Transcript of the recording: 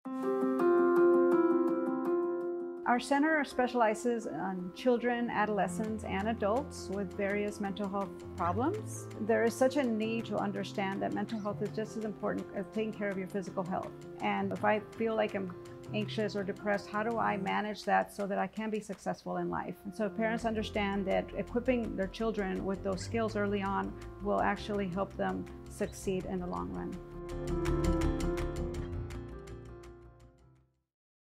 Our center specializes on children, adolescents, and adults with various mental health problems. There is such a need to understand that mental health is just as important as taking care of your physical health. And if I feel like I'm anxious or depressed, how do I manage that so that I can be successful in life? And so parents understand that equipping their children with those skills early on will actually help them succeed in the long run.